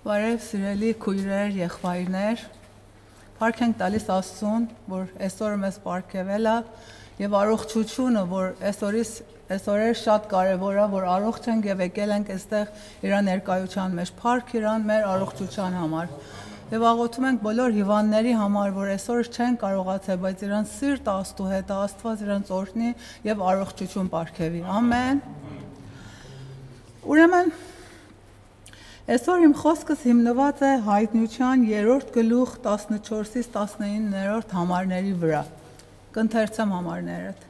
Բարև սիրելի քույրեր, եղբայրներ, փառք ենք տալիս Աստծուն, որ այսօր մեզ պարգևել է եւ առողջությունը, որ այսօր շատ կարեւոր է, որ առողջ ենք եւ եկել ենք այստեղ իր ներկայության մեջ, փառք իրան մեր առողջության համար։ Եվ աղոթում ենք բոլոր հիվանդների համար, որ այսօր չեն կարողացել, բայց իրան սիրտ Աստծո հետ է, Աստված իրանց օրհնի եւ առողջություն պարգևի։ Ամեն։ Ուրեմն Այսօր իմ խոսքս հիմնված է հայտնության 3-րդ գլուխ 14-ից 19-րդ համարների վրա։ Կընթերցեմ համարներդ։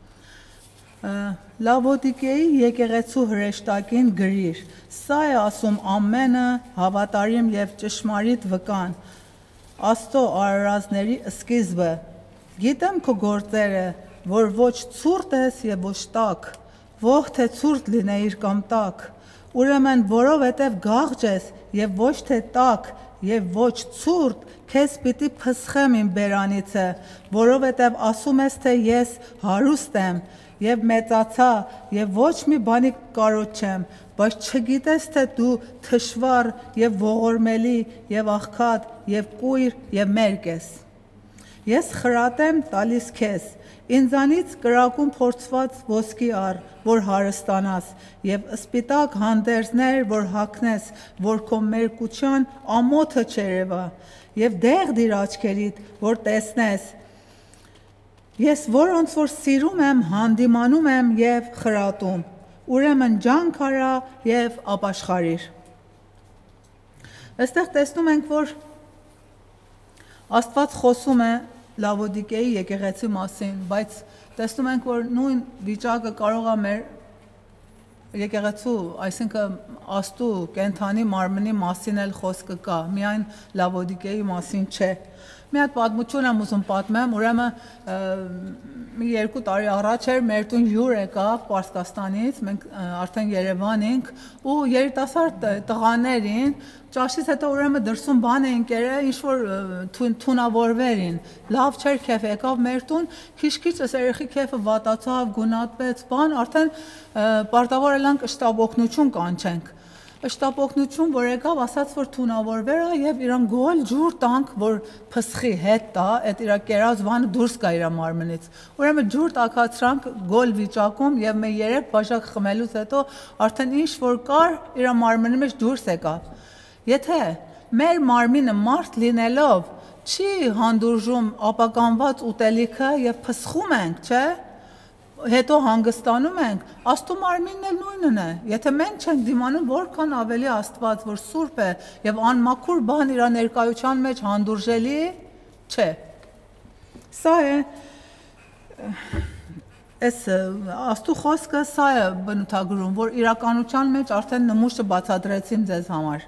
Լավոդիկեի եկեղեցու հրեշտակին գրիր. Սա է ասում ամենը հավատարիմ եւ ճշմարիտ վկան, Աստծո արարածների սկիզբը։ Գիտեմ քո գործերը, որ ոչ ցուրտ ես եւ ոչ տաք, ող թե ցուրտ լինեիր կամ տաք։ Ուրեմն որովհետև գաղջ ես եւ ոչ թե տաք եւ ոչ ցուրտ, քեզ պիտի փսխեմ իմ բերանիցը, որովհետև ասում ես թե ես հարուստ եմ եւ մեծացա եւ ոչ մի բանի կարոտ չեմ, բայց չգիտես թե դու թշվառ եւ ողորմելի եւ աղքատ եւ կույր եւ մերկ ես։ Ես խրատ եմ տալիս քեզ, ինձանից կրակում փորձված ոսկի առ, որ հարստանաս, եւ սպիտակ հանդերձներ, որ հագնես, որ քո մերկության ամոթը չերևա, եւ դեղ դիր աչքերիդ, որ տեսնես։ Ես որոնց որ սիրում եմ, հանդիմանում եմ եւ խրատում, ուրեմն ջանք արա եւ ապաշխարիր։ Այստեղ տեսնում ենք, որ Աստված խոսում է Լավոդիկեի եկեղեցի մասին, բայց տեսնում ենք, որ նույն վիճակը կարող է մեր եկեղեցու, այսինքն Աստծո կենթանի մարմնի մասին էլ խոսքը կա, միայն Լավոդիկեի մասին չէ։ Մի հատ պատմություն եմ ուզում պատմեմ, ուրեմն մի 2 տարի առաջ էր մեր տուն հյուր եկավ Պարսկաստանից, մենք արդեն Երևան ենք, ու երիտասարդ տղաներին ճաշից հետո ուրեմն դրսում բան էին կերել, ինչ որ թունավորվերին, լավ չէր քեֆ եկավ մեր տուն, քիչ-քիչ այս երեխի քեֆը վատացավ, գունատվեց, բան, արդեն պարտավոր էլանք շտապօգնություն կանչենք։ Շտապօգնություն, որ եկավ, ասաց, որ թունավորվեր է եւ իրան գոլ ջուր տանք, որ փսխի հետ տա, այդ իր կերած բանը դուրս գա իր մարմնից։ Ուրեմն ջուր տակացրանք գոլ վիճակում եւ մեր 3 բաժակ խմելուց հետո արդեն ինչ որ կար, իր մարմնի մեջ դուրս եկավ։ Եթե մեր մարմինը մարդ լինելով չի հանդուրժում ապականված ուտելիքը եւ փսխում ենք, չէ՞, հետո հանգստանում ենք, Աստծո մարմինն էլ նույնն է։ Եթե մենք չենք դիմանում, որքան ավելի Աստված, որ սուրբ է եւ անմաքուր բան իր ներկայության մեջ հանդուրժելի չէ։ Սա է այս Աստծո խոսքը սա է բնութագրում, որ իրականության մեջ արդեն նմուշը բացատրեցին ձեզ համար։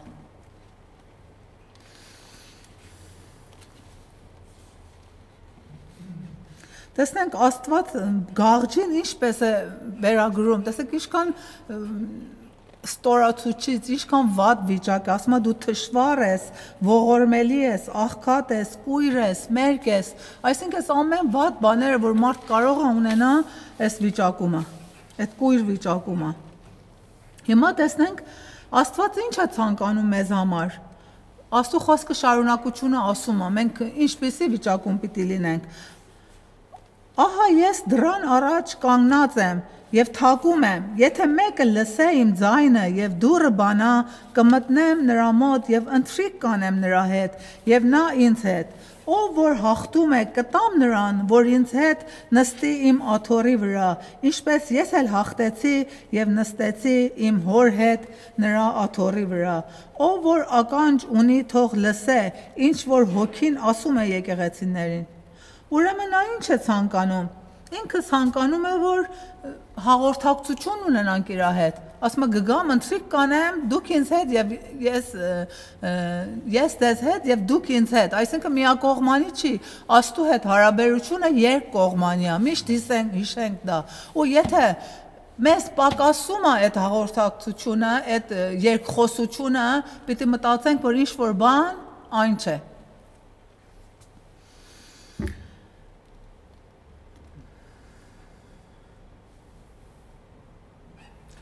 Տեսնենք Աստված գաղջին ինչպես է վերագրում, տեսեք ինչքան ստորացուցիչ, ինչքան վատ վիճակ, ասում է դու թշվառ ես, ողորմելի ես, աղքատ ես, կույր ես, մերկ ես, այսինքն այս ամեն վատ բաները, որ մարդ կարող է ունենա այս վիճակումը, այդ կույր վիճակումը։ Հիմա տեսնենք Աստված ինչ է ցանկանում մեզ համար։ Աստծո խոսքը շարունակությունը ասում է, մենք ինչպիսի վիճակում պիտի լինենք։ Ահա ես դրան առաջ կանգնած եմ եւ թակում եմ, եթե մեկը լսե իմ ձայնը եւ դուռը բանա, կմտնեմ նրա մոտ եւ ընթրիք կանեմ նրա հետ եւ նա ինձ հետ։ Ով որ հաղթում է, կտամ նրան, որ ինձ հետ նստի իմ աթոռի վրա, ինչպես ես էլ հաղթեցի եւ նստեցի իմ հոր հետ նրա աթոռի վրա։ Ով որ ականջ ունի, թող լսե, ինչ որ հոգին ասում է եկեղեցիներին։ Ուրեմն նա ինչ է ցանկանում։ Ինքը ցանկանում է, որ հաղորդակցություն ունենանք իր հետ։ Ասում է գգամ ընթրիք կանեմ, դուք ինձ հետ եւ ես դեզ հետ եւ դուք ինձ հետ։ Այսինքն միակողմանի չի։ Աստծո հետ հարաբերությունը երկկողմանի է։ Միշտ հիշենք դա։ Ու եթե մեզ պակասում է այդ հաղորդակցությունը, այդ երկխոսությունը, պիտի մտածենք, որ ինչ որ բան այն չէ։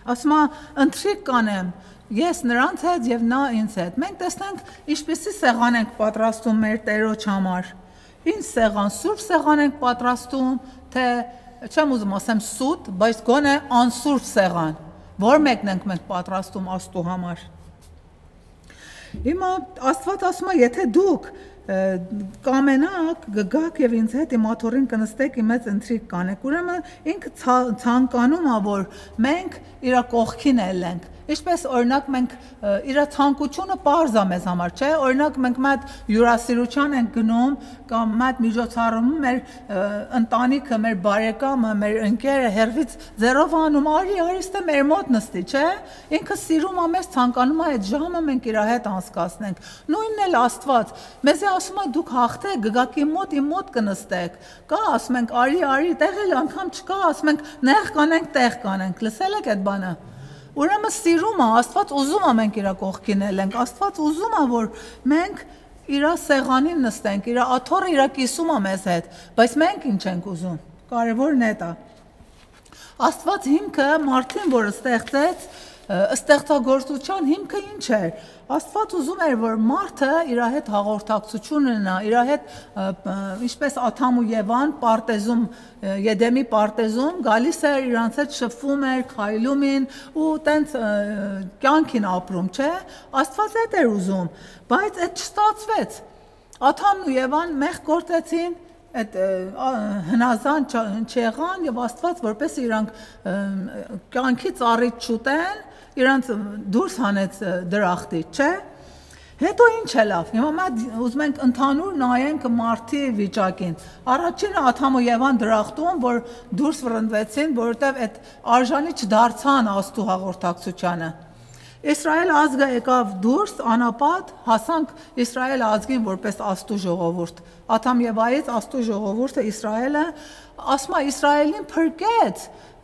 ասում է ընթրիք կանեմ ես նրանց հետ եւ նա ինձ հետ մենք տեսնենք ինչպեսի սեղան ենք պատրաստում մեր Տերոջ համար ինչ սեղան սուրբ սեղան ենք պատրաստում թե չեմ ուզում ասեմ սուտ բայց գոնե անսուրբ սեղան որ մեկն ենք մենք պատրաստում Աստծո համար Հիմա Աստված ասում է եթե դուք կամենաք գգաք եւ ինձ հետ իմ աթոռին կնստեք իմ հետ ընթրիք կանեք ուրեմն ինքը ցանկանում է որ մենք իր կողքին ելենք Ինչպես օրինակ մենք իր ցանկությունը པարզ է մեզ համար, չէ՞, օրինակ մենք մատ յուրասիրության ենք գնում կամ մատ միջոցառումում մեր ընտանիքը, մեր բարեկամը, մեր ընկերը հերվից ձեռով անում, արի ստե մեր մոտ նստի, չէ՞։ Ինքը սիրում է մեզ, ցանկանում է այդ ժամը մենք իր հետ անցկացնենք։ Նույնն էլ Աստված, մեզի ասում է դուք հաղթեք, գգաք իմ մոտ կնստեք։ Կա, ասում ենք, արի, տեղ էլ անգամ չկա, ասում ենք, նեղ կանենք, տեղ կանենք։ Լսել եք այդ բանը։ Ուրեմն սիրում է, Աստված ուզում է մենք իր կողքին ելենք, Աստված ուզում է, որ մենք իր սեղանին նստենք, իր աթոռը իր կիսում է մեզ հետ, բայց մենք ինչ ենք ուզում, կարևորն է դա։ Աստված հիմքը մարդին, որ ստեղծեց, ստեղծագործության հիմքը ինչ էր։ Աստված ուզում էր, որ մարդը իր հետ հաղորդակցություն ունենա, իր հետ ինչպես Ադամ ու Եվան պարտեզում, Եդեմի պարտեզում գալիս էր իրանց հետ շփվում էր, քայլում էին ու տենց կյանքին ապրում, չէ՞։ Աստված այդ էր ուզում, բայց այդ չստացվեց։ Ադամն ու Եվան մեղք գործեցին, այդ հնազանդ չեղան եւ Աստված որպես իրանք կյանքի ծառից չուտեն իրանց դուրս հանեց դրախտից, չէ՞։ Հետո ինչ է լավ։ Հիմա մենք ուզում ենք ընդհանուր նայենք մարդի վիճակին։ Առաջինը Ադամ ու Եվան դրախտում, որ դուրս վռնդվեցին, որովհետև այդ արժանի չդարձան Աստծո հաղորդակցությանը։ Իսրայել ազգը եկավ դուրս անապատ, հասանք Իսրայել ազգին որպես Աստծո ժողովուրդ։ Ադամ Եվայից Աստծո ժողովուրդը Իսրայելը, ասում է Իսրայելին փրկեց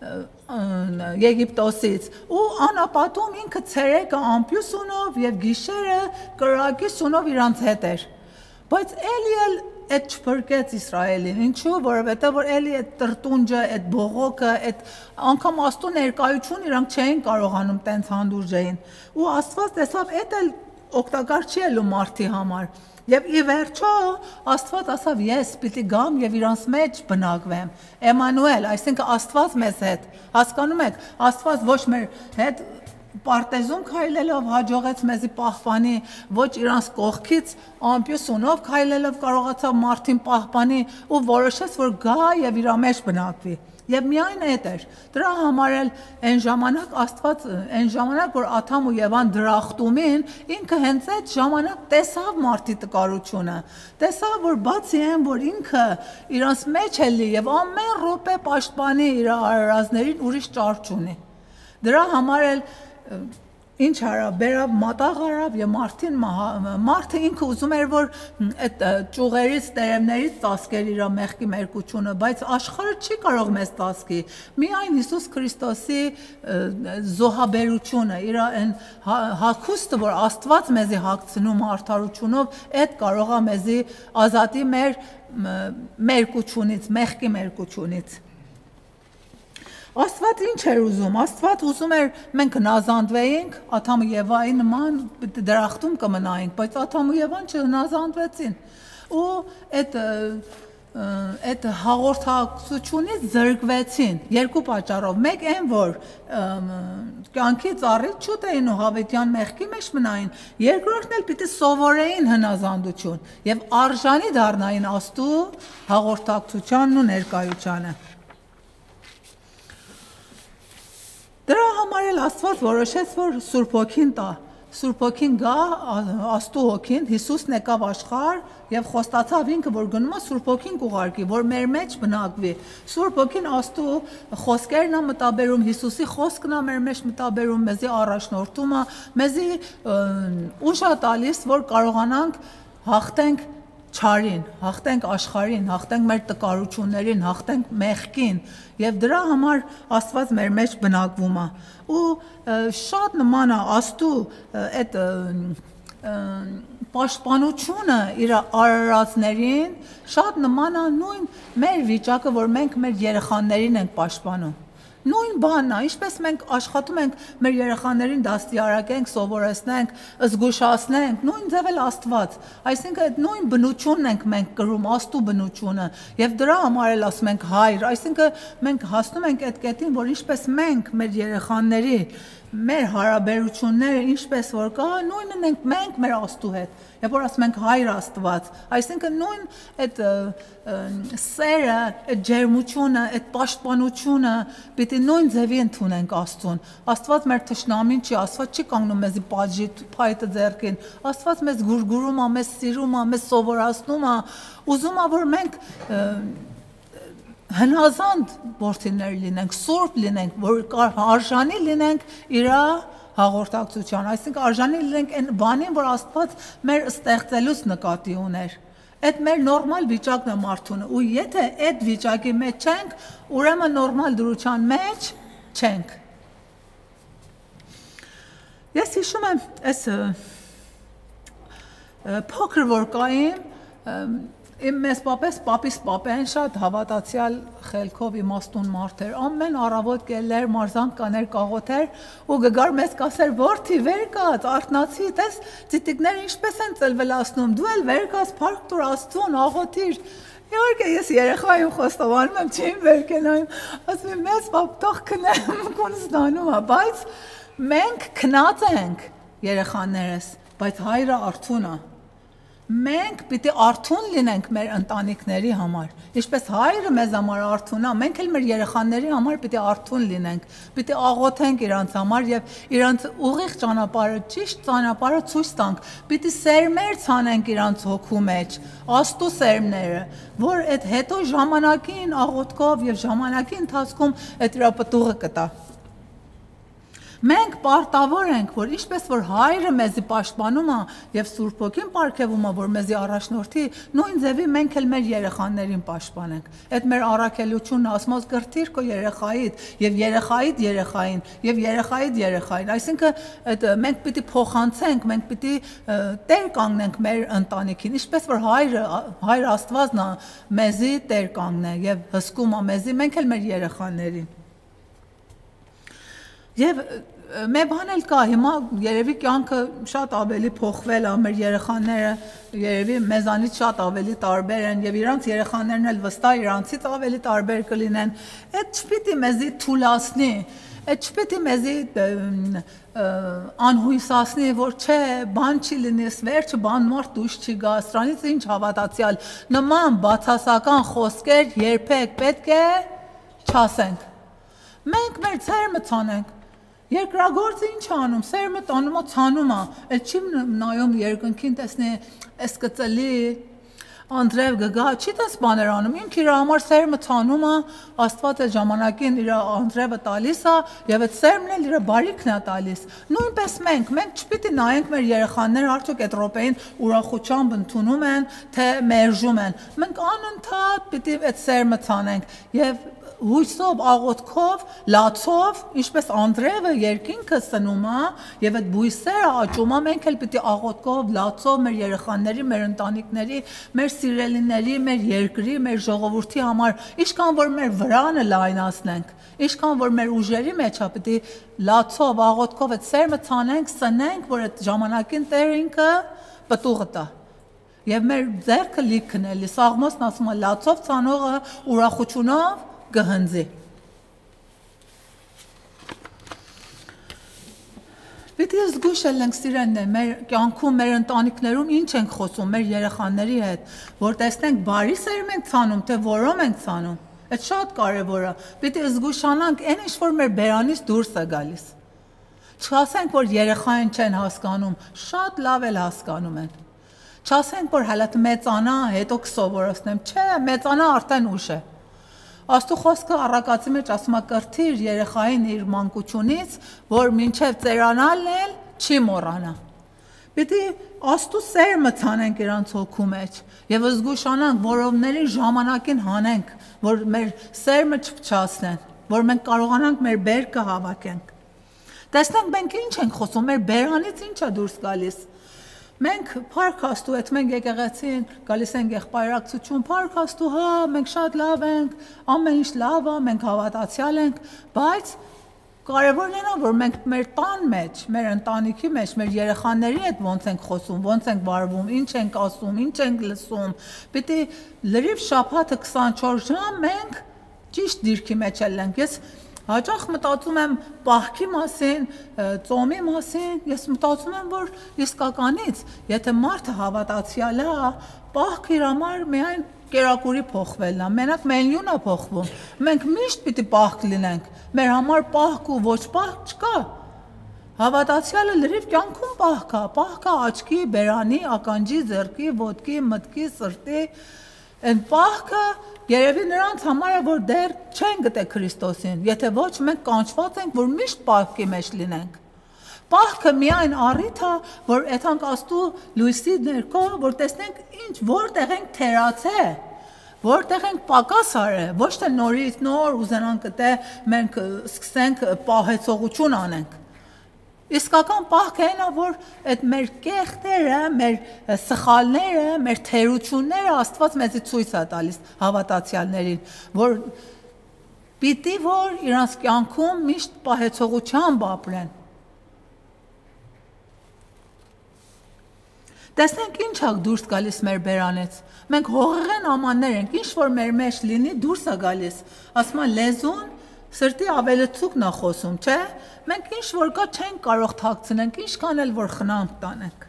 Եգիպտոսից ու անապատում ինքը ցերեկը ամպյուս ունով եւ գիշերը կրակի սունով իրանց հետ էր։ Բայց էլի այդ չփրկեց Իսրայելին։ Ինչու՞, որովհետեւ որ էլի այդ տրտունջը, այդ բողոքը, այդ անգամ Աստծո ներկայություն իրանք չէին կարողանում տենց հանդուրժեին։ Ու Աստված տեսավ, այդ էլ օգտակար չի ելում մարդի համար։ Եվ ի վերջո Աստված ասավ ես պիտի գամ եւ իրանց մեջ բնակվեմ Էմանուել այսինքն Աստված մեզ հետ հասկանում եք Աստված ոչ մեր հետ պարտեզում քայլելով հաջողեց մեզի պահպանի ոչ իրանց կողքից ամպյուսունով քայլելով կարողացավ մարդին պահպանի ու որոշեց որ գա եւ իր մեջ բնակվի Եվ միայն այդ էր դրա համար էլ այն ժամանակ Աստված այն ժամանակ որ Ադամ ու Եվան դրախտումին ինքը հենց այդ ժամանակ տեսավ մարդի տկարությունը տեսավ որ բացի այն որ ինքը իրանց մեջ էլի եւ ամեն րոպե պաշտպանի իր արարածներին ուրիշ ճար չունի դրա համար էլ Ինչ արավ, բերավ մատաղ արավ եւ մարդը ինքը ուզում էր որ այդ ճյուղերից, տերևներից ծածկեր իր մեղքի մերկությունը, բայց աշխարհը չի կարող մեզ ծածկի։ Միայն Հիսուս Քրիստոսի զոհաբերությունը, իր այն հագուստը, որ Աստված մեզի հագցնում արդարությունով, այդ կարող է մեզի ազատի մեր մերկությունից, մեղքի մերկությունից։ Աստված ինչ էր ուզում, Աստված ուզում էր մենք հնազանդվեինք, Ադամ ու Եվայի նման դրախտում կմնայինք, բայց Ադամ ու Եվան չհնազանդվեցին։ Ու այդ հաղորդակցությունից զրկվեցին երկու պատճառով։ Մեկ այն որ կյանքից առիթ չուտեին ու հավիտյան մեղքի մեջ մնային, երկրորդն էլ պիտի սովորեին հնազանդություն եւ արժանի դառնային Աստծո հաղորդակցությանն ու ներկայությանը։ Դրա համար էլ Աստված որոշեց, որ Սուրբ Հոգին տա, Սուրբ Հոգին գա, Աստծո Հոգին, Հիսուսն եկավ աշխարհ եւ խոստացավ ինքը, որ գնում է Սուրբ Հոգին կուղարկի, որ մեր մեջ բնակվի։ Սուրբ Հոգին Աստծո խոսքերն է մտաբերում, Հիսուսի խոսքն է մեր մեջ մտաբերում, մեզի առաջնորդում է, մեզի ուժ է տալիս, որ կարողանանք հաղթենք չարին, հաղթենք աշխարհին, հաղթենք մեր տկարություններին, հաղթենք մեղքին եւ դրա համար Աստված մեր մեջ բնակվում է ու շատ նման է Աստծո այդ պաշտպանությունը իր արարածներին շատ նման է նույն մեր վիճակը որ մենք մեր երեխաներին ենք պաշտպանում Նույն բանն է, ինչպես մենք աշխատում ենք մեր երեխաներին դաստիարակենք, սովորեցնենք, զգուշացնենք, նույն ձև էլ Աստված։ Այսինքն այդ նույն բնությունն ենք մենք կրում, Աստու բնությունը, եւ դրա համար էլ ասում ենք Հայր, այսինքն մենք հասնում ենք այդ կետին, որ ինչպես մենք մեր երեխաների մեր հարաբերությունները ինչպես որ կա, նույնն ենք մենք մեր Աստծու հետ։ Երբ որ ասում ենք Հայր Աստված, այսինքն նույն այդ սերը, այդ ջերմությունը, այդ պաշտպանությունը պիտի նույն ձևի ընդունենք Աստծուն։ Աստված մեր թշնամին չի, Աստված չի կանգնում մեզի պատժի փայտը ձեռքին։ Աստված մեզ գուրգուրում է, մեզ սիրում է, մեզ սովորացնում է, ուզում է որ մենք հնազանդ որդիներ լինենք, սուրբ լինենք, որ արժանի լինենք իր հաղորդակցության, այսինքն արժանի լինենք այն բանին, որ Աստված մեր ստեղծելուց նկատի ուներ։ Այդ մեր նորմալ վիճակն է մարդունը, ու եթե այդ վիճակի մեջ չենք, ուրեմն նորմալ դրության մեջ չենք։ Ես հիշում եմ այս փոքր որ կային Իմ մեզ պապիս պապեն շատ հավատացյալ խելքով իմաստուն մարդ էր, ամեն առավոտ կելեր, մարզանք կաներ, կաղոթեր ու գգար մեզ կասեր որդի վեր կաց, արթնացի, տես ծիտիկները ինչպես են ծլվելացնում, դու էլ վեր կաց, փառք տուր Աստծուն, աղոթիր։ Իհարկե ես երեխայում խոստովանում եմ, չեմ վեր կենայում, ասում եմ մեզ պապ թող քնեմ, կունստանում է, բայց մենք քնած ենք երեխաներս, բայց Հայրը արթուն է։ Մենք պիտի արթուն լինենք մեր ընտանիքների համար, ինչպես Հայրը մեզ համար արթուն է, մենք էլ մեր երեխաների համար պիտի արթուն լինենք, պիտի աղոթենք իրանց համար եւ իրանց ուղիղ ճանապարհը, ճիշտ ճանապարհը ցույց տանք, պիտի սերմեր ցանենք իրանց հոգու մեջ, Աստծո սերմները, որ այդ հետո ժամանակին աղոթքով եւ ժամանակի ընթացքում այդ իր պտուղը կտա։ Մենք պարտավոր ենք, որ ինչպես որ Հայրը մեզի պաշտպանում է եւ Սուրբ Հոգին պարգևում է, որ մեզի առաջնորդի, նույն ձևի մենք էլ մեր երեխաներին պաշտպանենք։ Այդ մեր առաքելությունն է, ասում կրթիր քո երեխայիդ եւ երեխայիդ երեխային եւ երեխայիդ երեխային։ Այսինքն այդ մենք պիտի փոխանցենք, մենք պիտի տեր կանգնենք մեր ընտանիքին, ինչպես որ Հայր Աստվածն է մեզի տեր կանգնե եւ հսկում է մեզի, մենք էլ մեր երեխաներին։ Եվ մեր բան էլ կա, հիմա երևի կյանքը շատ ավելի փոխվել է, մեր երեխաները երևի մեզանից շատ ավելի տարբեր են եւ իրանց երեխաներն էլ վստահ իրանցից ավելի տարբեր կլինեն։ Այդ չպիտի մեզի թուլացնի, այդ չպիտի մեզի անհույսացնի, որ չէ, բան չի լինի, վերջը բան մարդ դուրս չի գա, սրանից ինչ հավատացյալ, նման բացասական խոսքեր երբեք պետք է չասենք։ Մենք մեր ցերմը ցանենք։ Երկրագործը ինչ անում, սերմը տանում է, ցանում է, էլ չի նայում երկնքին, տեսնի, այս կծլի, Անդրև գգա, չի տես բաներ անում, ինքը իր համար սերմը ցանում է, Աստված է ժամանակին իր Անդրևը տալիս է, եւ այդ սերմն էլ իր բարիքն է տալիս։ Նույնպես մենք չպիտի նայենք մեր երեխաները արդյոք այդ րոպեին ուրախությամբ ընդունում են, թե մերժում են։ Մենք անընդհատ պիտի այդ սերմը ցանենք եւ հույսով, աղոթքով, լացով, ինչպես Անդրևը երկինքը սնում է եւ այդ բույսերը աճում է, մենք էլ պիտի աղոթքով, լացով մեր երեխաների, մեր ընտանիքների, մեր սիրելիների, մեր երկրի, մեր ժողովրդի համար, ինչքան որ մեր վրանը լայնացնենք, ինչքան որ մեր ուժերի մեջ է պիտի լացով, աղոթքով այդ սերմը ցանենք, սնենք, որ այդ ժամանակին Տեր ինքը պտուղը տա։ Եվ մեր ձեռքը լիքն էլի, Սաղմոսն ասում է լացով ցանողը ուրախությունով գհնձի։ Պիտի զգուշ ենք սիրելիներ, մեր կյանքում, մեր ընտանիքներում ինչ ենք խոսում մեր երեխաների հետ, որ տեսնենք բարի սերմ ենք ցանում, թե որոմ ենք ցանում։ Այդ շատ կարևոր է։ Պիտի զգուշանանք այն ինչ որ մեր բերանից դուրս է գալիս։ Չասենք որ երեխային չեն հասկանում, շատ լավ էլ հասկանում են։ Չասենք որ հələ մեծանա, հետո կսովորեցնեմ, չէ, մեծանա արդեն ուշ է։ Աստու խոսքը առակացի մեջ ասում է կրթիր երեխային իր մանկությունից, որ մինչև ծերանալն էլ չի մոռանա։ Պիտի Աստու սերմը ցանենք իրանց հոգու մեջ եւ զգուշանանք, որովների ժամանակին հանենք, որ մեր սերմը չփչացնեն, որ մենք կարողանանք մեր բերքը հավաքենք։ Տեսնենք մենք ինչ ենք խոսում, մեր բերանից ինչ է դուրս գալիս։ Մենք Փառք Աստծո, այդ մենք եկեղեցին գալիս ենք եղբայրակցություն, Փառք Աստծո, հա, մենք շատ լավ ենք, ամեն ինչ լավ է, մենք հավատացյալ ենք, բայց կարևորն է, որ մենք մեր տան մեջ, մեր ընտանիքի մեջ, մեր երեխաների հետ ոնց ենք խոսում, ոնց ենք վարվում, ինչ ենք ասում, ինչ ենք լսում, պիտի լրիվ շաբաթը 24 ժամ մենք ճիշտ դիրքի մեջ ենք։ Ես հաճախ մտածում եմ պահքի մասին, ծոմի մասին, ես մտածում եմ, որ իսկականից, եթե մարդը հավատացյալ է, պահքը իր համար միայն կերակուրի փոխվելն է, մենակ մենյուն է փոխվում։ Մենք միշտ պիտի պահք լինենք, մեր համար պահք ու ոչ պահք չկա։ Հավատացյալը լրիվ կյանքում պահք է աչքի, բերանի, ականջի, ձեռքի, ոտքի, մտքի, սրտի, այն պահքը երևի նրանց համար է, որ դեռ չեն գտել Քրիստոսին, եթե ոչ մենք կանչված ենք, որ միշտ պահքի մեջ լինենք։ Պահքը միայն առիթ է, որ այդանք Աստծո լույսի ներքո, որ տեսնենք ինչ որտեղ ենք թերացել, որտեղ ենք պակաս արել, ոչ թե նորից նոր ուզենանք գտե մենք սկսենք պահեցողություն անենք։ Իսկական պահքը այն է, որ այդ մեր կեղտերը, մեր սխալները, մեր թերությունները Աստված մեզի ցույց է տալիս հավատացյալներին, որ պիտի որ իրանց կյանքում միշտ պահեցողությամբ ապրեն։ Տեսնենք ինչ է դուրս գալիս մեր բերանից։ Մենք հողեղեն ամաններ ենք, ինչ որ մեր մեջ լինի դուրս է գալիս։ Ասում են լեզուն սրտի ավելացուկն է խոսում, չէ՞։ Մենք ինչ որ կա չենք կարող թաքցնենք, ինչքան էլ որ խնամք տանենք։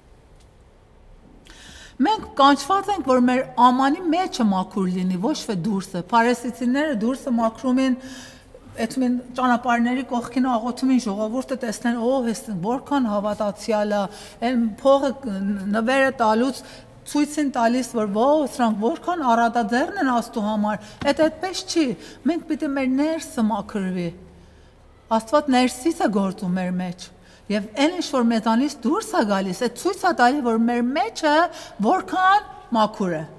Մենք կանչված ենք, որ մեր ամանի մեջը մաքուր լինի, ոչ թե դուրսը։ Փարիսեցիները դուրսը մաքրում են, այդ մեն ճանապարհների կողքին աղոթում են ժողովուրդը տեսնեն, ով է, որքան հավատացյալ է, այն փողը նվերը տալուց ցույց են տալիս, որ սրանք որքան առատաձեռն են Աստծո համար, այդպես չի, մենք պիտի մեր ներսը մաքրվի, Աստված ներսից է գործում մեր մեջ, և այն ինչ որ մեզանից դուրս է գալիս, այդ ցույց է տալի, որ մեր մեջը որքան մաքուր է։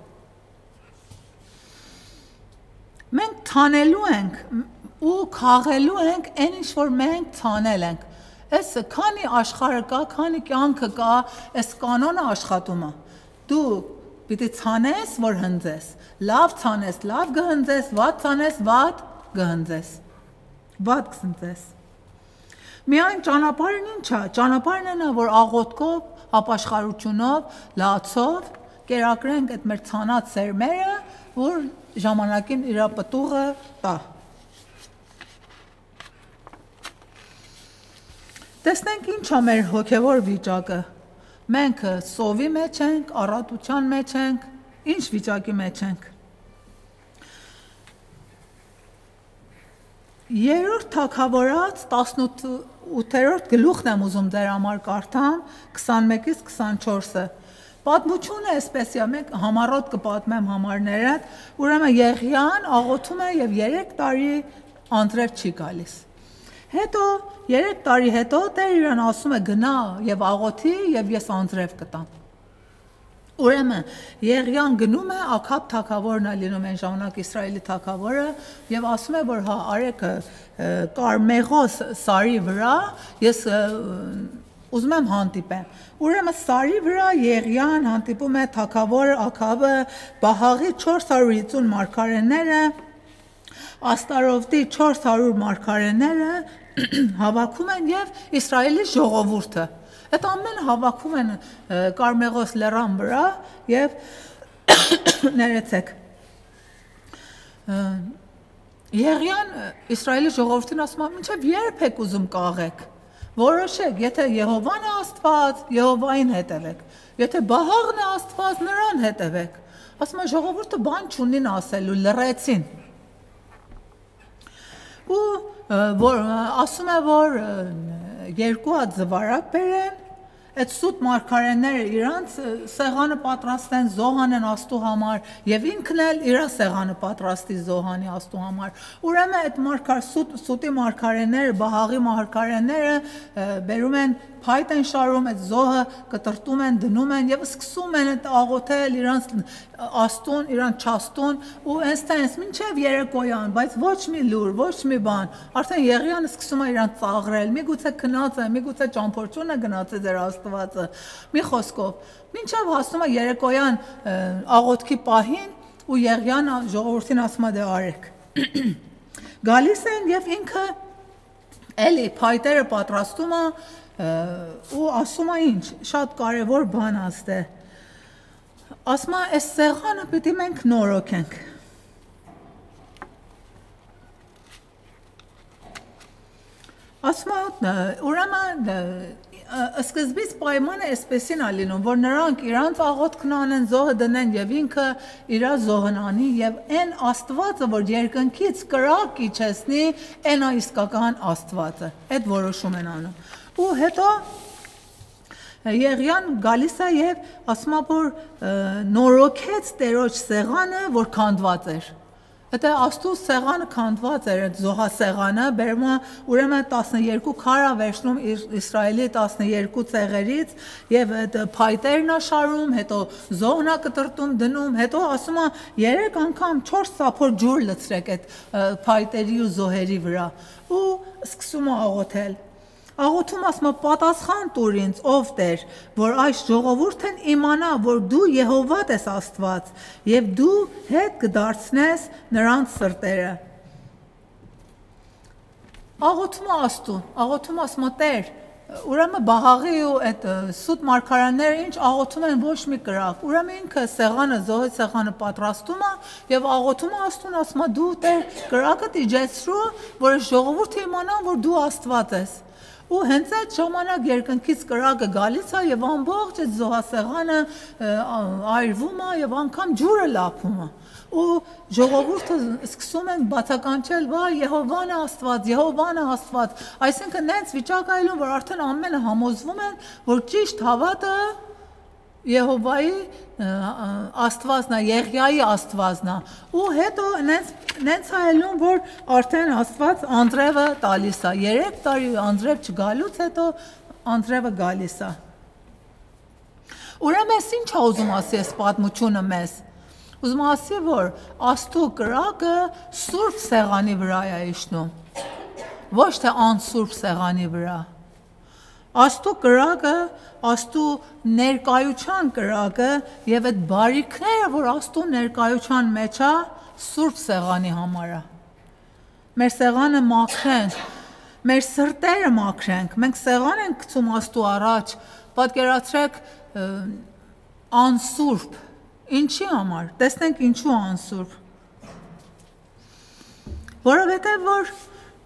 Մենք թանելու ենք ու քաղելու ենք այն ինչ որ մենք թանել ենք, այս քանի աշխարհը կա, քանի կյանքը կա, այս կանոնը աշխատում է։ Դու պիտի ցանես, որ հնձես, լավ ցանես, լավ կհնձես, վատ ցանես, վատ կհնձես, վատ կսնձես։ Միայն ճանապարհն ինչ է, ճանապարհն այն է, որ աղոթքով, ապաշխարությունով, լացով կերակրենք այդ մեր ցանած սերմերը, որ ժամանակին իր պտուղը տա։ Տեսնենք ինչ է մեր հոգևոր վիճակը։ Մենք սովի մեջ ենք, առատության մեջ ենք, ինչ վիճակի մեջ ենք։ Երրորդ Թագավորաց 18-րդ գլուխն եմ ուզում ձեր համար կարդամ, 21-ից 24-ը։ Պատմությունը այսպես է, մենք համառոտ կպատմեմ համարները, ուրեմն Եղիան աղոթում է և 3 տարի անձրև չի գալիս։ Հետո 3 տարի հետո Տեր իրան ասում է գնա և աղոթի և ես անձրև կտամ։ Ուրեմն Եղիան գնում է, Աքաբ թագավորն է լինում այն ժամանակ Իսրայելի թագավորը և ասում է, որ հա արեք Կարմեղոս սարի վրա ես ուզում եմ հանդիպեմ։ Ուրեմն սարի վրա Եղիան հանդիպում է թագավորը Աքաբը, Բահաղի 450 մարգարեները, Աստարովտի 400 մարգարեները հավաքում են և Իսրայելի ժողովուրդը։ Այդ ամենը հավաքում են Կարմեղոս լեռան վրա և ներեցեք։ Եղիան Իսրայելի ժողովրդին ասում է, մինչև երբ եք ուզում կաղեք, որոշեք, եթե Եհովան է Աստված, Եհովային հետևեք, եթե Բահաղն է Աստված, նրան հետևեք։ Ասում է ժողովուրդը բան չունին ասելու, լռեցին։ Ու ասում է, որ 2 հատ զվարակ բերեն, այդ սուտ մարգարեները իրանց սեղանը պատրաստեն, զոհանեն Աստծո համար և ինքն էլ իր սեղանը պատրաստի զոհանի Աստծո համար։ Ուրեմն այդ սուտի մարգարեները, Բահաղի մարգարեները բերում են փայտ են շարում, այդ զոհը կտրտում են, դնում են և սկսում են այդ աղոթել իրանց Աստծուն, իրանց չաստուն ու հենց մինչև երեկոյան, բայց ոչ մի լուր, ոչ մի բան, արդեն Եղիանը սկսում է իրանց ծաղրել, միգուցե քնած է, միգուցե ճամփորդություն է գնացել ձեր Աստվածը։ Մի խոսքով, մինչև հասնում է երեկոյան աղոթքի պահին ու Եղիան ժողովրդին ասում է դե արեք։ Գալիս են եւ ինքը էլի փայտերը պատրաստում է ու ասում է ինչ, շատ կարևոր բան ասել է։ Ասում է, այս սեղանը պիտի մենք նորոգենք։ Ասում է, ուրեմն սկզբից պայմանը այսպեսին է լինում, որ նրանք իրանց աղոթքն անեն, զոհը դնեն եւ ինքը իր զոհն անի եւ այն Աստվածը, որ երկնքից կրակ իջեցնի, այն է իսկական Աստվածը։ Այդ որոշում են անում։ Ու հետո Եղիան գալիս է եւ ասում է, որ նորոգեց Տերոջ սեղանը, որ քանդված էր։ Դա Աստծո սեղանը քանդված էր, այդ զոհասեղանը, բերում է ուրեմն 12 քար է վերցնում Իսրայելի 12 ցեղերից եւ այդ փայտերն է շարում, հետո զոհն է կտրտում, դնում, հետո ասում է 3 անգամ 4 սափոր ջուր լցրեք այդ փայտերի ու զոհերի վրա ու սկսում է աղոթել։ Աղոթում ասում է պատասխան տուր ինձ ով Տեր, որ այս ժողովուրդն իմանա, որ դու Եհովան ես Աստված եւ դու հետ կդարձնես նրանց սրտերը։ Աղոթում Աստուն, աղոթում ասում Տեր, ուրեմն Բահաղի ու այդ սուտ մարգարանները ինչ աղոթում են ոչ մի կրակ։ Ուրեմն ինքը սեղանը, զոհի սեղանը պատրաստում է եւ աղոթում Աստուն, ասում դու Տեր կրակը իջեցրու, որ ժողովուրդը իմանա, որ դու Աստված ես։ Ու հենց այդ ժամանակ երկնքից կրակը գալիս է եւ ամբողջ այդ զոհասեղանը այրվում է եւ անգամ ջուրը լափում է։ Ու ժողովուրդը սկսում են բացականչել, վայ Եհովան է Աստված, Եհովան է Աստված։ Այսինքն նենց վիճակ այլում, որ արդեն ամենը համոզվում են, որ ճիշտ հավատը Եհովայի Աստվածն է, Եղիայի Աստվածն է։ Ու հետո նենց այլում, որ արդեն Աստված անձրևը տալիս է։ 3 տարի անձրև չգալուց հետո անձրևը գալիս է։ Ուրեմն ես ինչ է ուզում ասի այս պատմությունը մեզ։ Ուզում ասի, որ Աստծո կրակը սուրբ սեղանի վրա է իջնում, ոչ թե անսուրբ սեղանի վրա։ Աստծո կրակը, Աստծո ներկայության կրակը եւ այդ բարիքները, որ Աստծո ներկայության մեջ է, սուրբ սեղանի համար է։ Մեր սեղանը մաքրենք, մեր սրտերը մաքրենք, մենք սեղան ենք գցում Աստծո առաջ, պատկերացրեք անսուրբ, ինչի համար, տեսնենք ինչու անսուրբ, որովհետև որ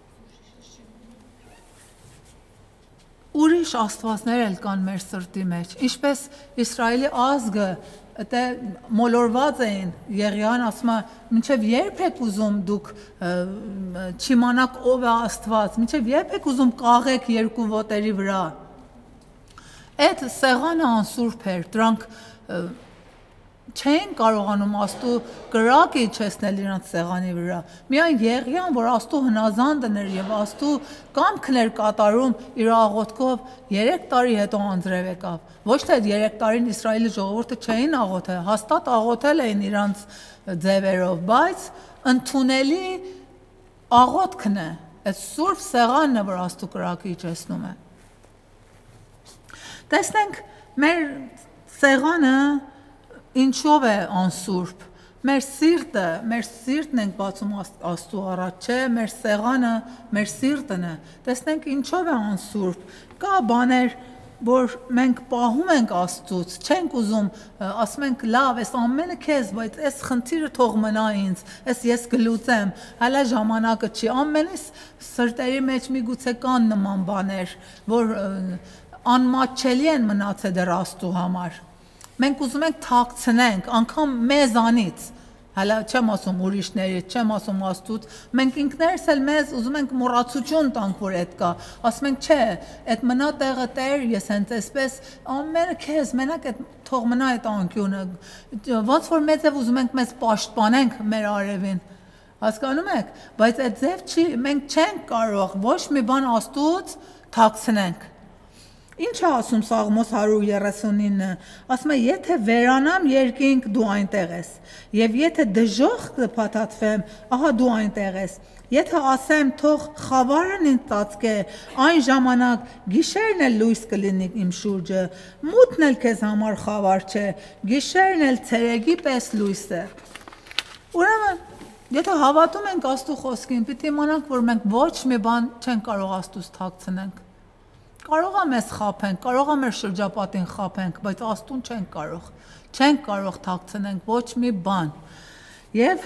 ուրիշ աստվածներ էլ կան մեր սրտի մեջ, ինչպես Իսրայելի ազգը դե մոլորված էին, Եղիան ասում է, մինչև երբ եք ուզում դուք չիմանաք ով է Աստված, մինչև երբ եք ուզում կաղեք երկու ոտերի վրա։ Այդ սեղանը անսուրբ էր, դրանք չէին կարողանում Աստծո կրակը իջեցնել իրանց սեղանի վրա։ Միայն Եղիան, որ Աստծո հնազանդն էր եւ Աստծո կամքն էր կատարում իր աղոթքով 3 տարի հետո անձրև եկավ։ Ոչ թե 3 տարին Իսրայելի ժողովուրդը չէին աղոթել, հաստատ աղոթել էին իրանց ձևերով, բայց ընդունելի աղոթքն է, այդ սուրբ սեղանն է, որ Աստծո կրակը իջեցնում է։ Տեսնենք մեր սեղանը ինչով է անսուրբ, մեր սիրտն ենք բացում Աստծո առաջ, չէ, մեր սեղանը, մեր սիրտն է, տեսնենք ինչով է անսուրբ, կա բաներ, որ մենք պահում ենք Աստծուց, չենք ուզում, ասում ենք լավ, այս ամենը քեզ, բայց այս խնդիրը թող մնա ինձ, այս ես կլուծեմ, հələ ժամանակը չի, ամենից սրտերի մեջ միգուցե կան նման բաներ, որ անմատչելի են մնացել դեռ Աստծո համար։ Մենք ուզում ենք թաքցնենք, անգամ մեզանից, հələ չեմ ասում ուրիշներից, չեմ ասում Աստծուց, մենք ինքներս էլ մեզ ուզում ենք մոռացություն տանք, որ այդ կա, ասում ենք չէ, այդ մնա տեղը Տեր, ես հենց այսպես ամենը քեզ, մենակ այդ թող մնա այդ անկյունը, ոնց որ մեզ ուզում ենք մեզ պաշտպանենք մեր արևին, հասկանում եք, բայց այդ ձև չի, մենք չենք կարող ոչ մի բան Աստծուց թաքցնենք։ Ինչ է ասում Սաղմոս 139-ը, ասում է, եթե վերանամ երկինք, դու այնտեղ ես, եւ եթե դժոխք կփաթաթվեմ, ահա դու այնտեղ ես, եթե ասեմ, թող խավարն ինձ ծածկե, այն ժամանակ գիշերն էլ լույս կլինի իմ շուրջը, մութն էլ քեզ համար խավար չէ, գիշերն էլ ցերեգի պես լույս է։ Ուրեմն, եթե հավատում ենք Աստծո խոսքին, պիտի իմանանք, որ մենք ոչ մի բան չենք կարող Աստծուց թաքցնենք։ Կարող է մեզ խաբենք, կարող է մեր շրջապատին խաբենք, բայց Աստծուն չենք կարող թաքցնենք ոչ մի բան։ Եվ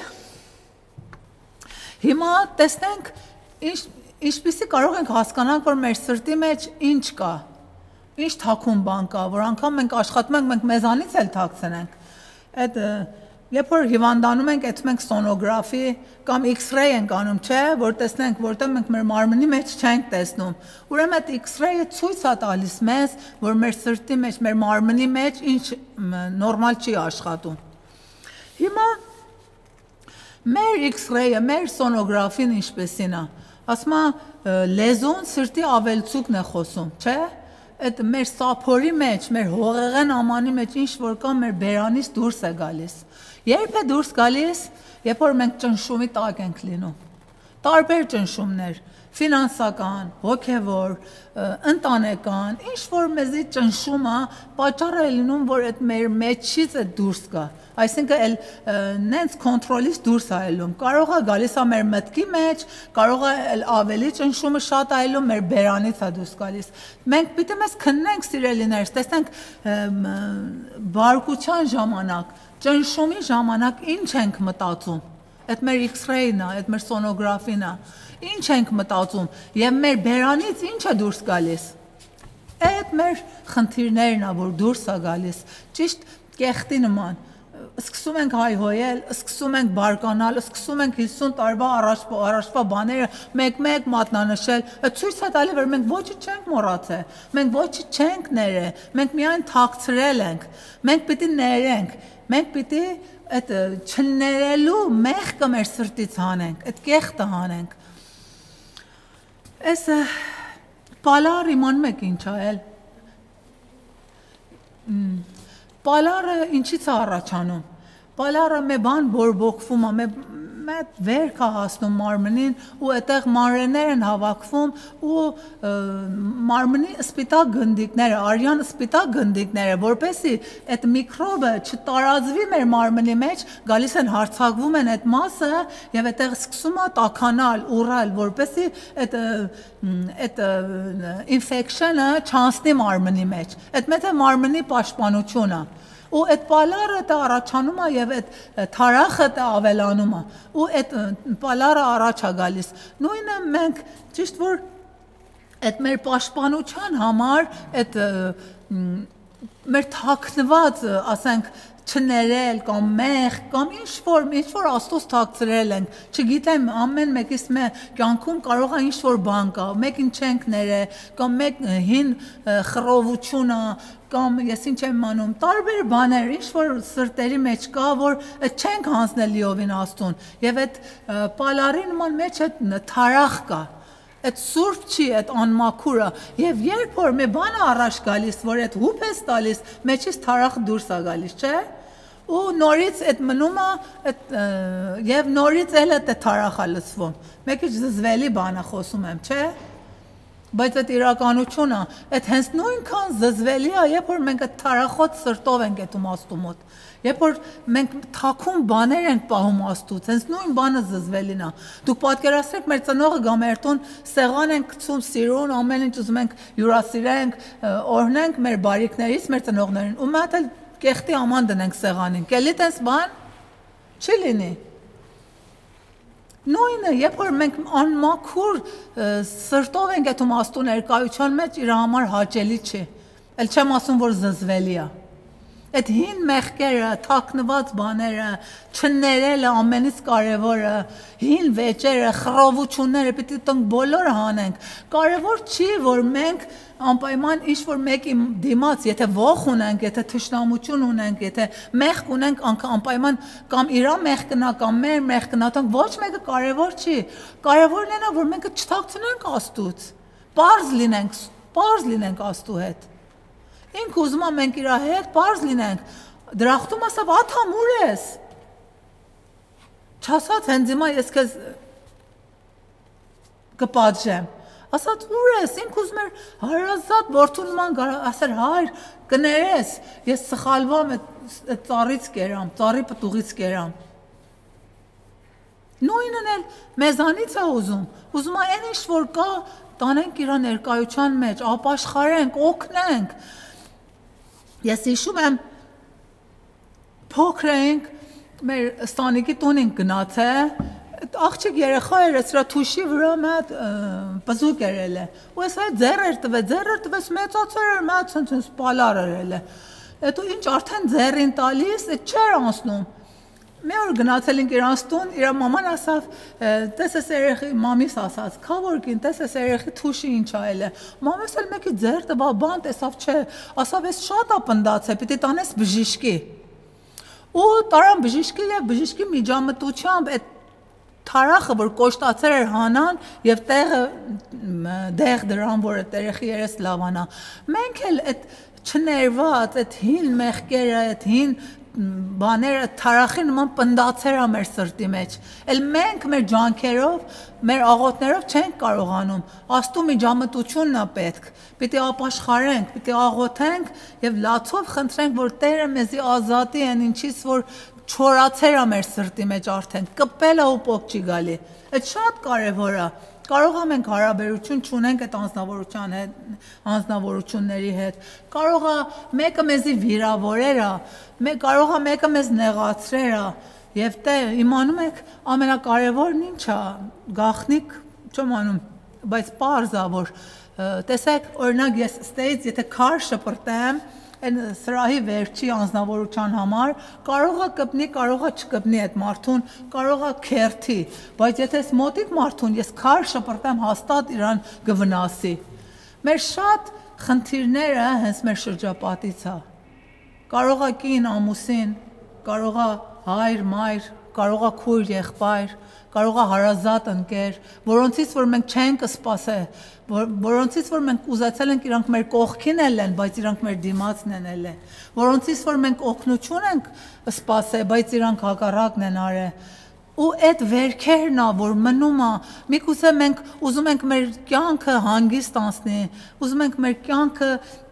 հիմա տեսնենք ինչպեսի կարող ենք հասկանանք, որ մեր սրտի մեջ ինչ կա, ինչ թաքուն բան կա, որ անգամ մենք աշխատում ենք, մենք մեզանից էլ թաքցնենք։ Այդ երբ որ հիվանդանում ենք, այդում ենք սոնոգրաֆի կամ X-ray ենք անում, չէ, որ տեսնենք, որտեղ մենք մեր մարմնի մեջ չենք տեսնում։ Ուրեմն այդ X-ray-ը ցույց է տալիս մեզ, որ մեր սրտի մեջ, մեր մարմնի մեջ ինչ նորմալ չի աշխատում։ Հիմա մեր X-ray-ը, մեր սոնոգրաֆին ինչպեսին է։ Ասում է, լեզուն սրտի ավելցուկն է խոսում, չէ։ Այդ մեր սափորի մեջ, մեր հողեղեն ամանի մեջ ինչ որ կա, մեր բերանից դուրս է գալիս։ Երբ է դուրս գալիս, երբ որ մենք ճնշումի տակ ենք լինում։ Տարբեր ճնշումներ, ֆինանսական, հոգևոր, ընտանեկան, ինչ որ մեզի ճնշումը պատճառ է լինում, որ այդ մեր մեջից է դուրս գա։ Այսինքն էլ նենց կոնտրոլից դուրս է ելում։ Կարող է գալիս է մեր մտքի մեջ, կարող է ավելի ճնշումը շատ այլում մեր բերանից է դուրս գալիս։ Մենք պիտի մեզ քննենք, սիրելիներս, տեսնենք բարկության ժամանակ, ճնշումի ժամանակ ինչ ենք մտածում։ Այդ մեր X-ray-ն է, այդ մեր սոնոգրաֆին է։ Ինչ ենք մտածում եւ մեր բերանից ինչ է դուրս գալիս։ Այդ մեր խնդիրներն է, որ դուրս է գալիս։ Ճիշտ կեղտի նման։ Սկսում ենք հայհոյել, սկսում ենք բարկանալ, սկսում ենք 50 տարվա առաջվա բաները մեկ-մեկ մատնանշել, ցույց է տալի, որ մենք ոչինչ չենք մոռացել, մենք ոչինչ չենք ներել, մենք միայն թաքցրել ենք, մենք պիտի ներենք, մենք պիտի այդ չներելու մեղքը մեր սրտից հանենք, այդ կեղտը հանենք։ Այս պալար իմանում եք ինչ է, պալարը ինչից է առաջանում։ Պալարը մի բան բորբոքվում է, մի վերք է հասնում մարմնին ու այդտեղ մանրեներ են հավաքվում ու մարմնի սպիտակ գնդիկները, արյան սպիտակ գնդիկները, որպեսզի այդ միկրոբը չտարածվի մեր մարմնի մեջ, գալիս են հարցակվում են այդ մասը եւ այդտեղ սկսում է տաքանալ, ուռալ, որպեսզի այդ ինֆեկշնը չանցնի մարմնի մեջ։ Այդ մեծ է մարմնի պաշտպանությունը։ Ու այդ պալարը դա առաջանում է եւ այդ թարախը դա ավելանում է ու այդ պալարը առաջ է գալիս նույնը մենք ճիշտ որ այդ մեր պաշտպանության համար այդ մեր թաքնված ասենք չներել կամ մեղ կամ ինչ որ աստուց թաքցրել ենք չգիտեմ ամեն մեկից մեր կյանքում կարող է ինչ որ բան կա մեկին չենք ներել կամ մեկ հին խռովությունը կամ ես ինչ եմ անում տարբեր բաներ ինչ որ սրտերի մեջ կա որ չենք հանձնել լիովին աստուն եւ այդ պալարի նման մեջ այդ թարախ կա այդ սուրբ չի այդ անմաքուրը եւ երբ որ մի բան առաջ գալիս որ այդ հուփ է տալիս մեջից թարախ դուրս է գալիս չէ ու նորից այդ մնում է եւ նորից էլ այդ թարախը լցվում մեկի զզվելի բան է խոսում եմ չէ բայց այդ իրականությունը այդ հենց նույնքան զզվելի է երբ որ մենք այդ թարախոտ սրտով ենք ետում աստու մոտ երբ որ մենք թաքուն բաներ ենք պահում աստուց հենց նույն բանը զզվելին է դուք պատկերացրեք մեր ծնողը գա մեր տուն սեղան ենք գցում սիրուն ամեն ինչ ուզում ենք հյուրասիրենք օրհնենք մեր բարիկներից մեր ծնողներին ու մի հատ էլ կեղտի աման դնենք սեղանին կելի տես բան չի լինի նույնը երբ որ մենք անմաքուր սրտով ենք ետում աստու ներկայության մեջ իր համար հաճելի չի էլ չեմ ասում որ զզվելի է այդ հին մեղքերը, թաքնված բաները, չներելը ամենից կարևորը, հին վեճերը, խռովությունները պիտի տոնք բոլորը հանենք։ Կարևոր չի, որ մենք անպայման ինչ-որ մեկի դիմաց, եթե ոխ ունենք, եթե թշնամություն ունենք, եթե մեղք ունենք, անպայման կամ իրա մեղք կնա, կամ մեր մեղք կնա, տոնք ոչ մեկը կարևոր չի։ Կարևորն է, որ մենք չթաքցնենք աստուց, պարզ լինենք, Պարզ լինենք Աստու հետ։ Ինք ուզում եմ մենք իր հետ պարզ լինենք։ Դրախտում ասավ Աթամ ուր ես։ Չասած հենց հիմա ես քեզ կպատժեմ։ Ասած ուր ես, ինք ուզում էր հարազատ որդու նման ասել հայր կներես, ես սխալվամ այդ ծառից կերամ, ծառի պտուղից կերամ։ Նույնն էլ մեզանից է ուզում է այն ինչ որ կա, տանենք իր ներկայության մեջ, ապաշխարենք, օգնենք։ Ես հիշում եմ փոքր էինք, մեր ստանիկի տուն ենք գնացել, աղջիկ երեխա էր, սրա թուշի վրա մեծ բզուկ երել է։ Ու ես այդ ձեռեր տվեց, մեծացել էր, մեծ ցենց պալար երել է։ Հետո ինչ արդեն ձեռին տալիս, այդ չէր անցնում։ Մի օր գնացել ենք իրանց տուն, իր մաման ասավ, տեսես երեխի, մամիս ասաց, քավորքին, տեսես երեխի թուշի ինչ այլ է։ Մամես էլ մեկի ձեռ տվա, բան տեսավ, չէ, ասավ, ես շատ ապնդացել, պիտի տանես բժիշկի։ Ու տարան բժիշկի եւ բժիշկի միջամտությամբ այդ թարախը, որ կոշտացել էր հանան եւ տեղը դեղ դրան, որ այդ երեխի երես լավանա։ Մենք էլ այդ չներված, այդ հին մեղքերը, այդ հին բաները թարախի նման պնդացել է մեր սրտի մեջ։ Էլ մենք մեր ջանքերով, մեր աղոթներով չենք կարողանում։ Աստու միջամտությունն է պետք։ Պիտի ապաշխարենք, պիտի աղոթենք եւ լացով խնդրենք, որ Տերը մեզի ազատի այն ինչից, որ չորացել է մեր սրտի մեջ արդեն, կպել է ու փոք չի գալի։ Այդ շատ կարևոր է։ Կարող ենք հարաբերություն չունենք այդ անձնավորությունների հետ։ Կարող է մեկը մեզի վիրավորել է, կարող է մեկը մեզ նեղացրել է, եւ դե իմանում եք ամենակարևորն ինչ է, գաղտնիք չեմ անում, բայց պարզ է որ տեսեք, օրինակ ես ստեից եթե քար շպրտեմ այն սրահի վերջի անձնավորության համար կարող է կպնի, կարող է չկպնի այդ մարդուն, կարող է քերթի, բայց եթե ես մոտիկ մարդուն ես քար շպրտեմ հաստատ իրան կվնասի։ Մեր շատ խնդիրները հենց մեր շրջապատից է։ Կարող է կին ամուսին, կարող է հայր, մայր, կարող է քույր, եղբայր, կարող է հարազատ ընկեր, որոնցից որ մենք չենք սպասել, որոնցից որ մենք ուզեցել ենք իրանք մեր կողքին են, բայց իրանք մեր դիմացն են, որոնցից որ մենք օգնություն ենք սպասել, բայց իրանք հակառակն են արել։ Ու այդ վերքերն է, որ մնում է, միգուցե մենք ուզում ենք մեր կյանքը հանգիստ անցնի, ուզում ենք մեր կյանքը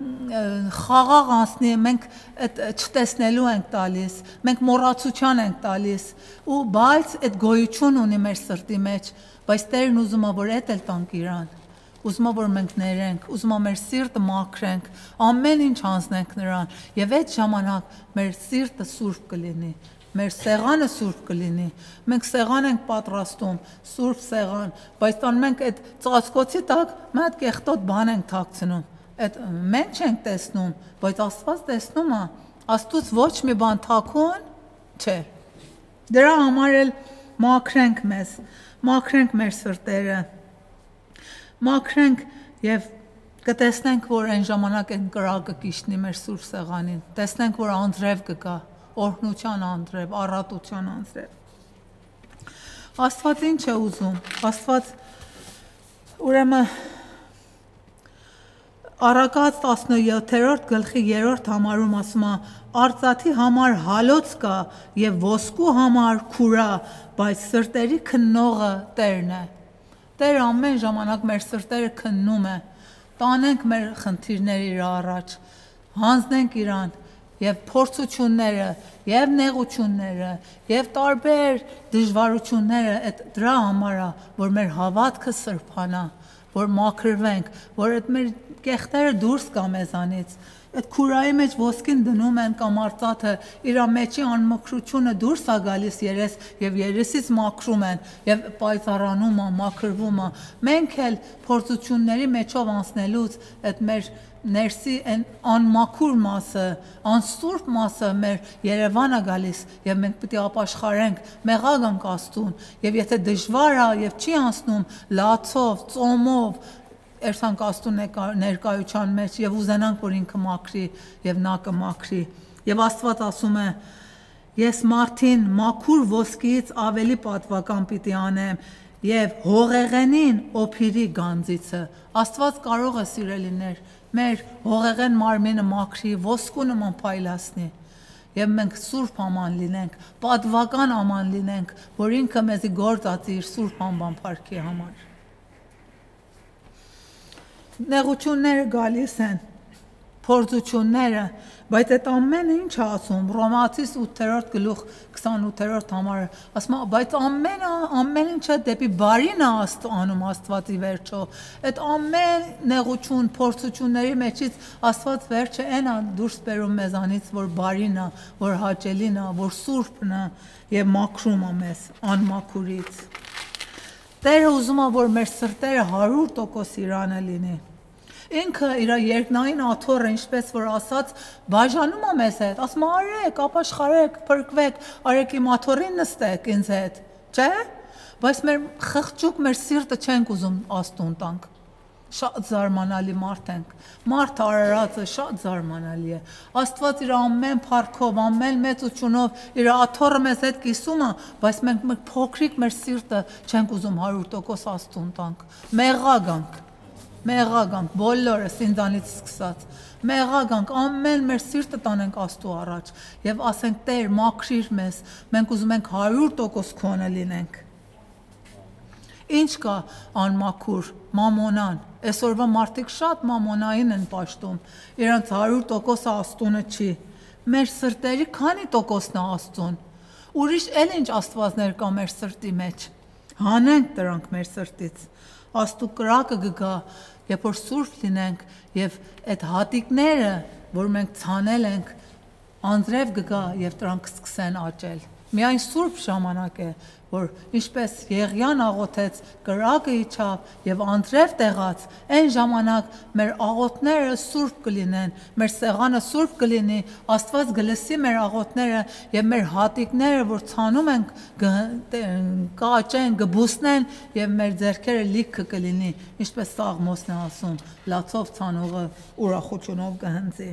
խաղաղ անցնի, մենք այդ չտեսնելու ենք տալիս, մենք մոռացության ենք տալիս, ու բայց այդ գոյություն ունի մեր սրտի մեջ, բայց Տերն ուզում է, որ այդ էլ տանք իրան, ուզում է, որ մենք ներենք, ուզում է մեր սիրտը մաքրենք, ամեն ինչ անձնենք նրան, եւ այդ ժամանակ մեր սիրտը սուրբ կլինի։ Մեր սեղանը սուրբ կլինի, մենք սեղան ենք պատրաստում, սուրբ սեղան, բայց տան մենք այդ ծածկոցի տակ մեծ կեղտոտ բան ենք թաքցնում, այդ մենք չենք տեսնում, բայց Աստված տեսնում է, Աստուց ոչ մի բան թաքուն չէ, դրա համար էլ մաքրենք մեզ, մաքրենք մեր սրտերը, մաքրենք և կտեսնենք, որ այն ժամանակ այն կրակը կիշտնի մեր սուրբ սեղանին, տեսնենք, որ անձրև կկա, օրհնության անձրև, առատության անձրև։ Աստված ինչ է ուզում, Աստված ուրեմն Առակաց 17-րդ գլխի 3-րդ համարում ասում է արծաթի համար հալոց կա եւ ոսկու համար քուրա, բայց սրտերի քննողը Տերն է։ Տերը ամեն ժամանակ մեր սրտերը քննում է, տանենք մեր խնդիրները իր առաջ, հանձնենք իրան եւ փորձությունները, եւ նեղությունները, եւ տարբեր դժվարությունները այդ դրա համար է, որ մեր հավատքը սրբանա, որ մաքրվենք, որ այդ մեր կեղտերը դուրս գա մեզանից, այդ քուրայի մեջ ոսկին դնում են կամ արծաթը իր մեջի անմաքրությունը դուրս է գալիս երես եւ երեսից մաքրում են եւ պայծառանում է, մաքրվում է։ Մենք էլ փորձությունների մեջով անցնելուց այդ մեր ներսի այն անմաքուր մասը, անսուրբ մասը մեր Երևան է գալիս եւ մենք պետք է ապաշխարենք, մեղակ ենք Աստծուն եւ եթե դժվար է եւ չի անցնում լացով, ծոմով Երթանք Աստծու ներկայության մեջ եւ ուզենանք որ ինքը մաքրի եւ նա կմաքրի եւ Աստված ասում է ես մարդին մաքուր ոսկից ավելի պատվական պիտի անեմ Եվ հողեղենին օփիրի գանձիցը Աստված կարող է սիրելիներ մեր հողեղեն մարմինը մաքրի ոսկու նման փայլացնի եւ մենք սուրբ աման լինենք պատվական աման լինենք որ ինքը մեզի գործածի իր սուրբ անբան փառքի համար նեղությունները գալիս են փորձությունները բայց այդ ամենը ինչ է ասում Ռոմացիս 8-րդ գլուխ 28-րդ համարը ասում է բայց ամեն ինչը դեպի բարին է անում Աստվածի վերջո այդ ամեն նեղություն փորձությունների մեջից Աստված վերջը այն է դուրս բերում մեզանից որ բարին է որ հաճելին է որ սուրբն է եւ մաքրում է մեզ անմաքուրից Տերը ուզում է որ մեր սրտերը 100% իրանը լինի Ինքը իր երկնային աթոռը ինչպես որ ասած բաժանում է մեզ հետ ասում է արեք ապաշխարեք փրկվեք արեք իմ աթոռին նստեք ինձ հետ չէ բայց մեր խղճուկ մեր սիրտը չենք ուզում աստուն տանք շատ զարմանալի մարդ արարածը շատ զարմանալի է Աստված իր ամեն փառքով ամեն մեծությունով իր աթոռը մեզ հետ կիսում է բայց մենք փոքրիկ մեր սիրտը չենք ուզում 100% աստուն տանք Մեղագանք, բոլորս ինձանից սկսած, մեղագանք, ամեն մեր սիրտը տանենք աստու առաջ և ասենք տեր մաքրիր մեզ, մենք ուզում ենք 100% քոնը լինենք։ Ինչ կա անմաքուր, մամոնան, այսօրվա մարդիկ շատ մամոնային են պաշտում, իրանց 100% աստունը չի, մեր սրտերի քանի տոկոսն է աստուն, ուրիշ էլ ինչ աստվածներ կա մեր սրտի մեջ, հանենք դրանք մեր սրտից, աստու կրակը գգա, երբ որ սուրբ լինենք և այդ հատիկները, որ մենք ցանել ենք, անձրև գգա և դրանք սկսեն աճել։ Միայն սուրբ ժամանակ է, որ ինչպես Եղիան աղոթեց, կրակը իջավ և անձրև տեղաց, այն ժամանակ մեր աղոթները սուրբ կլինեն, մեր սեղանը սուրբ կլինի, Աստված կլսի մեր աղոթները և մեր հատիկները, որ ցանում ենք, կաճեն, կբուսնեն և մեր ձեռքերը լիքը կլինի, ինչպես Սաղմոսն է ասում, լացով ցանողը ուրախությունով կհնձի։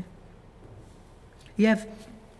Եվ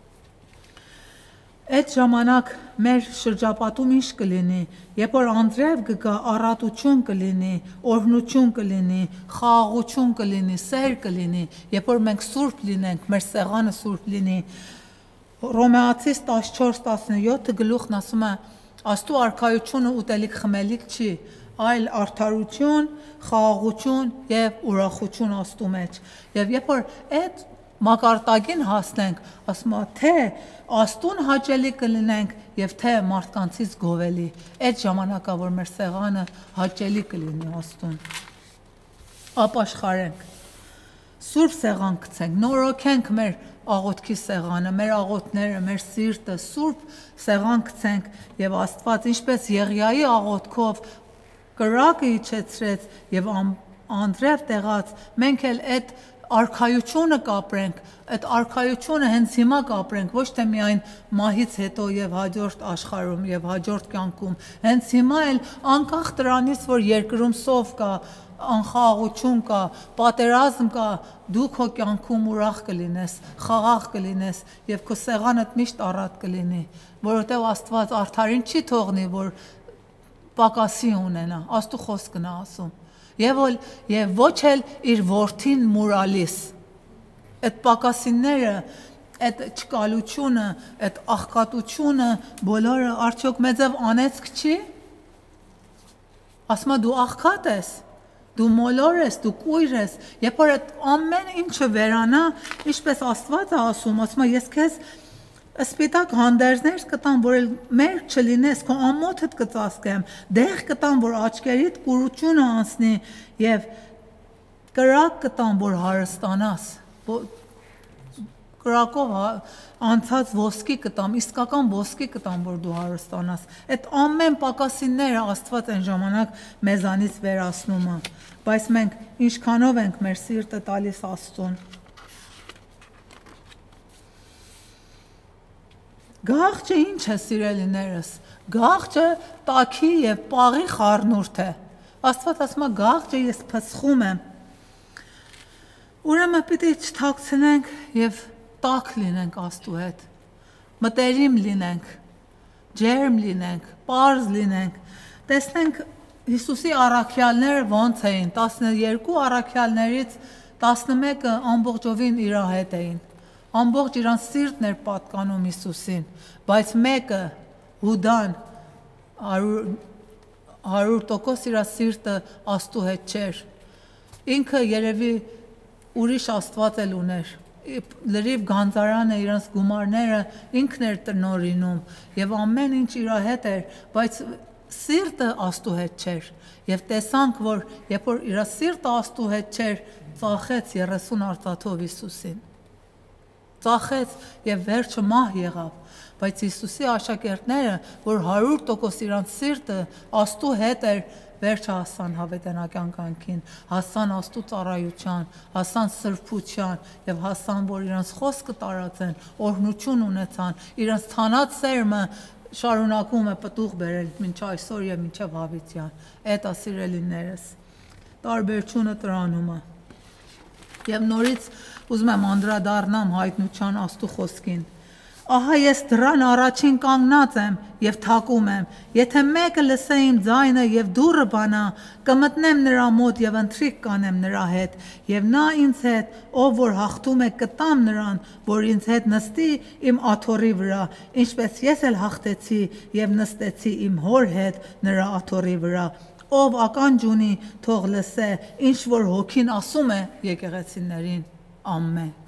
Այդ ժամանակ մեր շրջապատում ինչ կլինի, երբ որ անձրև կգա, առատություն կլինի, օրհնություն կլինի, խաղաղություն կլինի, սեր կլինի, երբ որ մենք սուրբ լինենք, մեր սեղանը սուրբ լինի։ Հռոմեացիս 14-17 գլուխն ասում է, աստու արքայությունը ուտելիք խմելիք չի, այլ արդարություն, խաղաղություն և ուրախություն աստու մեջ։ Եվ երբ որ այդ մակարդակին հասնենք, ասում է, թե աստուն հաճելի կլինենք և թե մարդկանցից գովելի, այդ ժամանակա, որ մեր սեղանը հաճելի կլինի աստուն, ապաշխարենք, սուրբ սեղան գցենք, նորոգենք մեր աղոթքի սեղանը, մեր աղոթները, մեր սիրտը, սուրբ սեղան գցենք և Աստված ինչպես Եղիայի աղոթքով կրակը իջեցրեց և անձրև տեղաց, մենք էլ այդ արքայությունը կապրենք, այդ արքայությունը հենց հիմա կապրենք, ոչ թե միայն մահից հետո և հաջորդ աշխարհում և հաջորդ կյանքում, հենց հիմա էլ անկախ դրանից, որ երկրում սով կա, անխաղաղություն կա, պատերազմ կա, դու քո կյանքում ուրախ կլինես, խաղաղ կլինես և քո սեղանդ միշտ առատ կլինի, որովհետև Աստված արդարին չի թողնի, որ պակասի ունենա, աստու խոսքն է ասում Եվ ոչ էլ իր որդին մուրալիս, այդ պակասինները, այդ չկալությունը, այդ աղքատությունը, բոլորը արդյոք մեծև անեցք չի, ասում է դու աղքատ ես, դու մոլոր ես, դու կույր ես, երբ որ այդ ամեն ինչը վերանա, ինչպես Աստված է ասում է ես քեզ Սպիտակ հանդերձներ կտամ, որ մերկ չլինես, քո ամոթդ կծածկեմ, դեղ կտամ, որ աչքերիդ կուրությունը անցնի և կրակ կտամ, որ հարստանաս, կրակով անցած ոսկի կտամ, իսկական ոսկի կտամ, որ դու հարստանաս, այդ ամեն պակասինները Աստված այն ժամանակ մեզանից վերացնում է, բայց մենք ինչքանով ենք մեր սիրտը տալիս Աստծուն Գաղջը ինչ է սիրելիներս, գաղջը տաքի և պաղի խառնուրդ է, Աստված ասում է գաղջը ես փսխում եմ, ուրեմն պիտի չթաքցնենք և տաք լինենք աստու հետ, մտերիմ լինենք, ջերմ լինենք, պարզ լինենք, տեսնենք Հիսուսի առաքյալները ոնց էին 12 առաքյալներից 11-ը ամբողջովին իր հետ էին ամբողջ իրան սիրտն էր պատկանում Հիսուսին բայց մեկը Հուդան 100% իր սիրտը Աստծո հետ չէր ինքը երևի ուրիշ Աստված էլ ուներ լրիվ գանձարանը իրանց գումարները ինքն էր տնօրինում եւ ամեն ինչ իր հետ էր բայց սիրտը Աստծո հետ չէր եւ տեսանք որ երբ որ իր սիրտը Աստծո հետ չէր ծախեց 30 արծաթով Հիսուսին ծախեց եւ վերջը մահ եղավ բայց Հիսուսի աշակերտները որ 100% իրանց սիրտը Աստծո հետ էր վերջը հասան հավիտենական կյանքին հասան Աստծո ծառայության հասան սրբության եւ հասան որ իրանց խոսքը տարածեն օրհնություն ունեցան իրանց թանած սերմը շարունակում է պտուղ բերել մինչ այսօր եւ մինչեւ հավիտյան այդ ասիրելիներս տարբերությունը տրանում է եւ նորից ուզում եմ անդրադառնամ հայտնության Աստծո խոսքին Ահա ես դրան առաջին կանգնած եմ եւ թակում եմ եթե մեկը լսե իմ ձայնը եւ դուռը բանա կմտնեմ նրա մոտ եւ ընթրիք կանեմ նրա հետ եւ նա ինձ հետ ով որ հաղթում է կտամ նրան որ ինձ հետ նստի իմ աթոռի վրա ինչպես ես էլ հաղթեցի եւ նստեցի իմ հոր հետ նրա աթոռի վրա ով ականջ ունի թող լսե ինչ որ հոգին ասում է եկեղեցիներին ամեն